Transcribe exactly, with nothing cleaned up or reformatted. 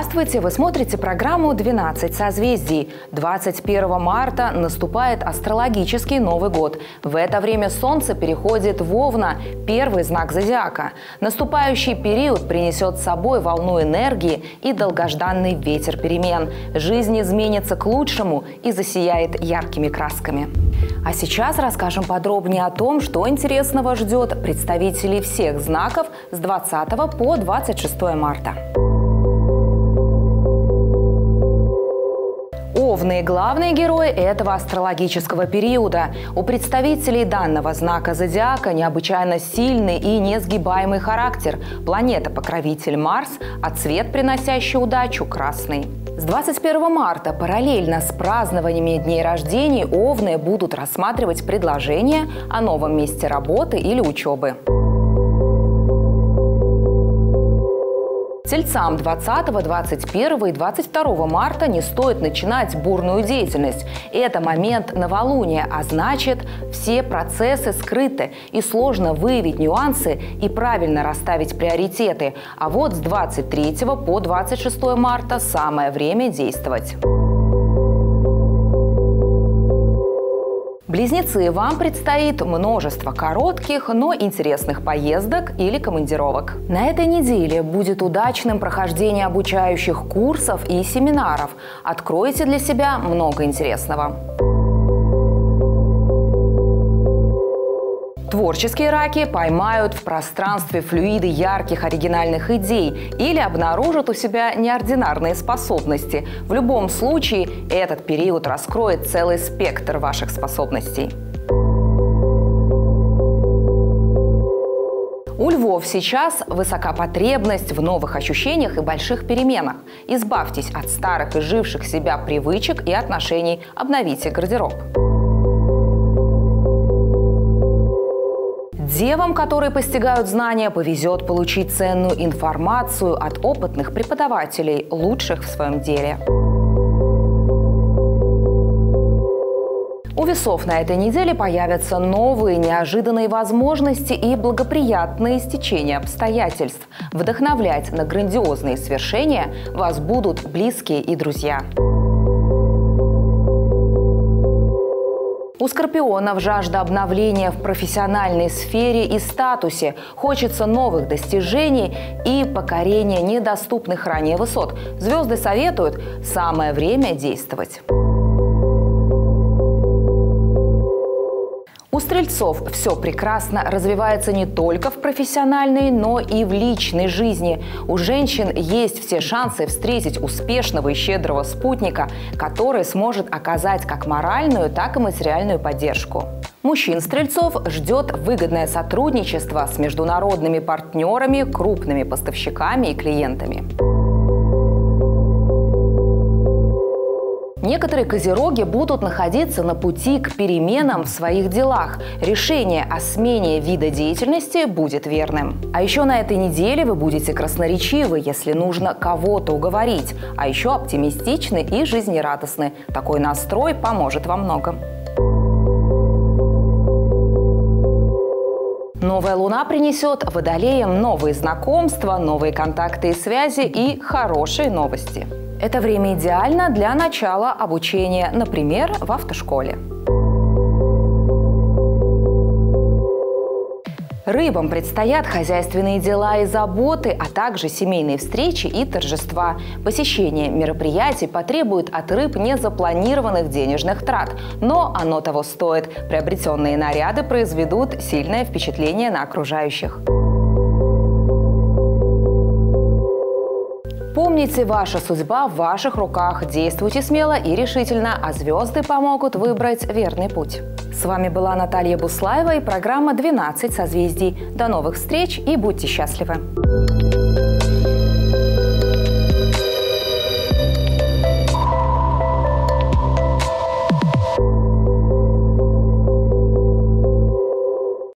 Здравствуйте! Вы смотрите программу «двенадцать созвездий». двадцать первого марта наступает астрологический Новый год. В это время Солнце переходит в Овна, первый знак зодиака. Наступающий период принесет с собой волну энергии и долгожданный ветер перемен. Жизнь изменится к лучшему и засияет яркими красками. А сейчас расскажем подробнее о том, что интересного ждет представителей всех знаков с двадцатого по двадцать шестое марта. Овны – главные герои этого астрологического периода. У представителей данного знака зодиака необычайно сильный и несгибаемый характер. Планета-покровитель Марс, а цвет, приносящий удачу – красный. С двадцать первого марта параллельно с празднованиями дней рождений овны будут рассматривать предложения о новом месте работы или учебы. Тельцам двадцатого, двадцать первого и двадцать второго марта не стоит начинать бурную деятельность. Это момент новолуния, а значит, все процессы скрыты и сложно выявить нюансы и правильно расставить приоритеты. А вот с двадцать третьего по двадцать шестое марта самое время действовать. Близнецы, вам предстоит множество коротких, но интересных поездок или командировок. На этой неделе будет удачным прохождение обучающих курсов и семинаров. Откройте для себя много интересного. Творческие раки поймают в пространстве флюиды ярких оригинальных идей или обнаружат у себя неординарные способности. В любом случае, этот период раскроет целый спектр ваших способностей. У львов сейчас высока потребность в новых ощущениях и больших переменах. Избавьтесь от старых и живших себя привычек и отношений, обновите гардероб. Девам, которые постигают знания, повезет получить ценную информацию от опытных преподавателей, лучших в своем деле. У весов на этой неделе появятся новые неожиданные возможности и благоприятные стечения обстоятельств. Вдохновлять на грандиозные свершения вас будут близкие и друзья. У скорпионов жажда обновления в профессиональной сфере и статусе. Хочется новых достижений и покорения недоступных ранее высот. Звезды советуют – самое время действовать. У стрельцов все прекрасно развивается не только в профессиональной, но и в личной жизни. У женщин есть все шансы встретить успешного и щедрого спутника, который сможет оказать как моральную, так и материальную поддержку. Мужчин-стрельцов ждет выгодное сотрудничество с международными партнерами, крупными поставщиками и клиентами. Некоторые козероги будут находиться на пути к переменам в своих делах. Решение о смене вида деятельности будет верным. А еще на этой неделе вы будете красноречивы, если нужно кого-то уговорить. А еще оптимистичны и жизнерадостны. Такой настрой поможет во многом. Новая луна принесет водолеям новые знакомства, новые контакты и связи и хорошие новости. Это время идеально для начала обучения, например, в автошколе. Рыбам предстоят хозяйственные дела и заботы, а также семейные встречи и торжества. Посещение мероприятий потребует от рыб незапланированных денежных трат, но оно того стоит. Приобретенные наряды произведут сильное впечатление на окружающих. Помните, ваша судьба в ваших руках. Действуйте смело и решительно, а звезды помогут выбрать верный путь. С вами была Наталья Буслаева и программа «двенадцать созвездий». До новых встреч и будьте счастливы!